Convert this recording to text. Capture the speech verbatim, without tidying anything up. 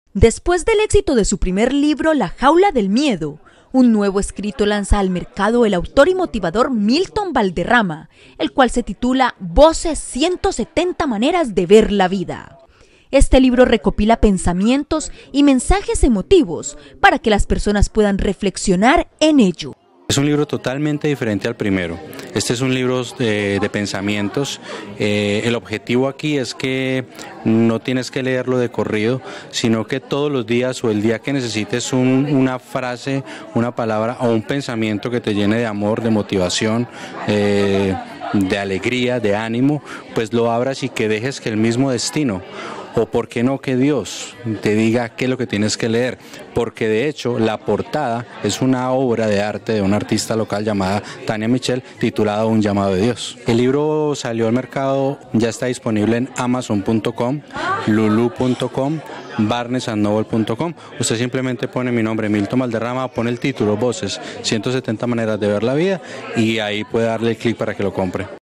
Después del éxito de su primer libro, La jaula del miedo, un nuevo escrito lanza al mercado el autor y motivador Milton Valderrama, el cual se titula Voces ciento setenta maneras de ver la vida. Este libro recopila pensamientos y mensajes emotivos para que las personas puedan reflexionar en ello. Es un libro totalmente diferente al primero. Este es un libro de, de pensamientos. Eh, el objetivo aquí es que no tienes que leerlo de corrido, sino que todos los días o el día que necesites un, una frase, una palabra o un pensamiento que te llene de amor, de motivación, eh, de alegría, de ánimo, pues lo abras y que dejes que el mismo destino, o por qué no que Dios te diga qué es lo que tienes que leer, porque de hecho la portada es una obra de arte de una artista local llamada Tania Michel, titulada Un llamado de Dios. El libro salió al mercado, ya está disponible en amazon punto com, lulu punto com, barnes and noble punto com. Usted simplemente pone mi nombre, Milton Valderrama, pone el título, Voces, ciento setenta maneras de ver la vida, y ahí puede darle el clic para que lo compre.